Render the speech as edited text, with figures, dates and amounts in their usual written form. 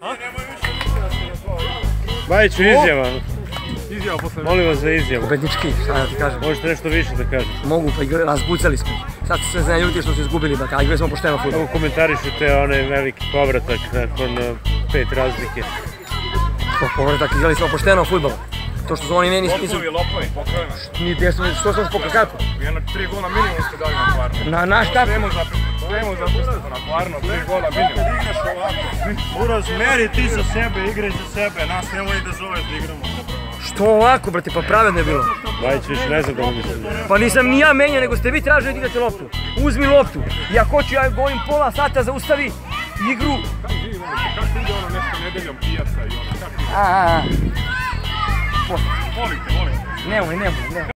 Bajiću izjava. Izjava posle. Molim vas za izjavu. Pobednički, šta da ti kažem? Možete nešto više da kažete? Mogu, pa razbucali smo. Sad su sve ljudi što su izgubili, a igrali smo pošteno fudbal. Kako komentarišete onaj veliki povratak nakon 5 razlike? Povratak, igrali smo pošteno fudbal. To što su oni meni nisu... Lopovi, pokrojeno. Ni desno, što sam pokazao kako? Jedno 3 gola minimum ste dali na Kvarno. Na šta? Svemu zapustite na Kvarno, 3 gola minimum. Igraš ovako. Uraz, meri ti za sebe, igraj za sebe, nas nemoj da zoveš da igramo. Što ovako, brate, pa pravedno je bilo. Bajić više ne znam da li mislim. Pa nisam ni ja menjao, nego ste vi tražili da igrate loptu. Uzmi loptu. Ja hoću, ja govorim pola sata, zaustavi igru. Kako ide ono nešto nedeljom pijaca i ono, kako ide? Volite. Volite. Nemoj.